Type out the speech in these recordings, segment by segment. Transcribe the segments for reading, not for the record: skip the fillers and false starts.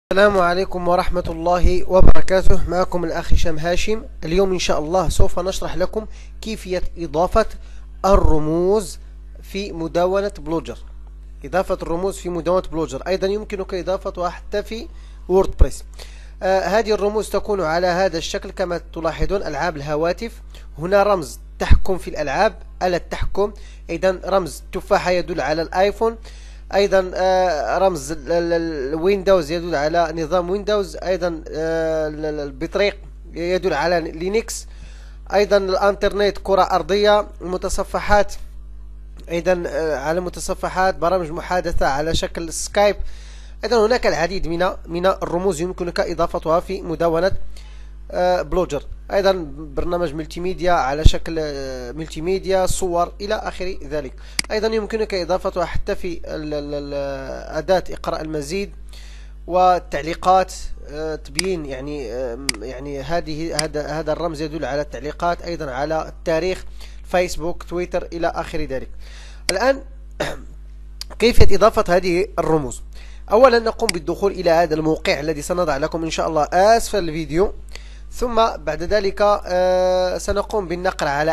السلام عليكم ورحمة الله وبركاته. معكم الأخ هشام هاشم. اليوم إن شاء الله سوف نشرح لكم كيفية إضافة الرموز في مدونة بلوجر. إضافة الرموز في مدونة بلوجر أيضا يمكنك إضافتها حتى في ووردبريس. هذه الرموز تكون على هذا الشكل كما تلاحظون. ألعاب الهواتف، هنا رمز تحكم في الألعاب، آلة تحكم. أيضا رمز تفاحة يدل على الآيفون. ايضا رمز الويندوز يدل على نظام ويندوز. ايضا البطريق يدل على لينكس. ايضا الانترنت كرة ارضية. المتصفحات ايضا على متصفحات، برامج محادثة على شكل سكايب. ايضا هناك العديد من الرموز يمكنك اضافتها في مدونة بلوجر. ايضا برنامج ملتي ميديا على شكل ملتي ميديا، صور الى اخر ذلك. ايضا يمكنك اضافتها حتى في اداة اقراء المزيد والتعليقات، تبيين يعني هذا الرمز يدل على التعليقات، ايضا على التاريخ، فيسبوك، تويتر الى اخر ذلك. الان كيفية اضافة هذه الرموز؟ اولا نقوم بالدخول الى هذا الموقع الذي سنضع لكم ان شاء الله اسفل الفيديو. ثم بعد ذلك سنقوم بالنقر على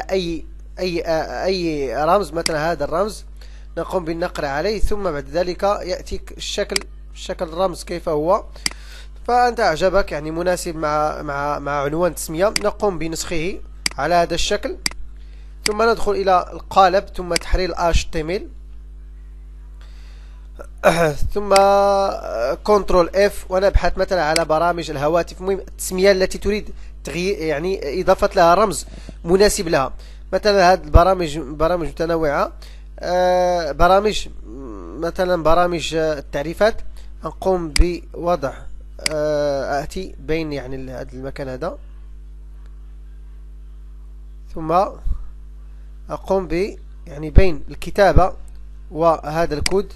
أي رمز، مثلا هذا الرمز نقوم بالنقر عليه. ثم بعد ذلك يأتيك شكل الرمز كيف هو، فأنت أعجبك يعني مناسب مع عنوان تسمية، نقوم بنسخه على هذا الشكل. ثم ندخل إلى القالب، ثم تحرير HTML، ثم كنترول اف، ونبحث مثلا على برامج الهواتف. المهم التسمية التي تريد تغيير يعني اضافة لها رمز مناسب لها. مثلا هذه البرامج برامج متنوعة، برامج مثلا برامج التعريفات. نقوم بوضع اتي بين يعني هذا المكان هذا، ثم اقوم ب يعني بين الكتابة وهذا الكود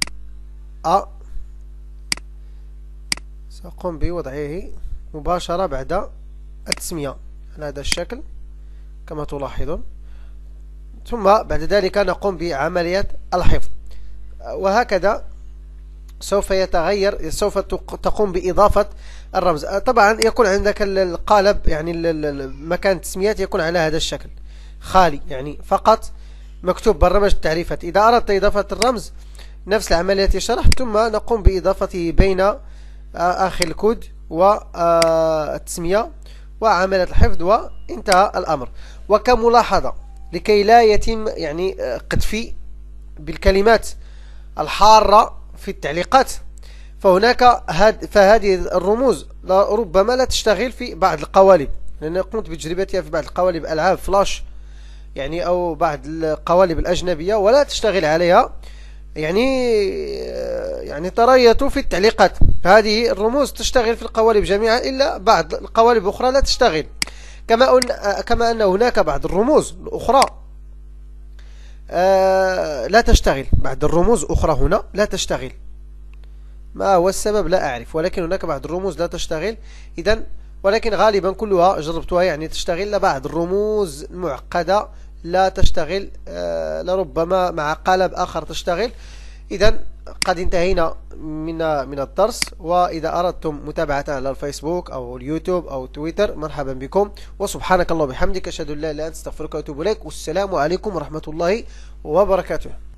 سأقوم بوضعه مباشرة بعد التسمية على هذا الشكل كما تلاحظون. ثم بعد ذلك نقوم بعملية الحفظ، وهكذا سوف يتغير، سوف تقوم بإضافة الرمز. طبعا يكون عندك القالب يعني مكان التسميات يكون على هذا الشكل خالي، يعني فقط مكتوب برنامج التعريفات. إذا أردت إضافة الرمز نفس العملية التي شرحت، ثم نقوم بإضافته بين آخر الكود والتسمية وعملية الحفظ، وانتهى الأمر. وكملاحظة لكي لا يتم يعني قذف بالكلمات الحارة في التعليقات، فهذه الرموز ربما لا تشتغل في بعض القوالب، لأن قمت بتجربتها في بعض القوالب ألعاب فلاش يعني أو بعض القوالب الأجنبية، ولا تشتغل عليها يعني تريث في التعليقات. هذه الرموز تشتغل في القوالب جميعا، إلا بعض القوالب الأخرى لا تشتغل. كما أن هناك بعض الرموز الأخرى لا تشتغل. بعض الرموز أخرى هنا لا تشتغل، ما هو السبب لا أعرف، ولكن هناك بعض الرموز لا تشتغل. إذن ولكن غالبا كلها جربتها يعني تشتغل. لبعض الرموز المعقدة لا تشتغل، لربما مع قالب آخر تشتغل. إذن قد انتهينا من الدرس، وإذا أردتم متابعة على الفيسبوك أو اليوتيوب أو تويتر مرحبا بكم. وسبحانك الله وبحمدك، أشهد أن لا إله إلا أنت، أستغفرك وأتوب إليك. والسلام عليكم ورحمة الله وبركاته.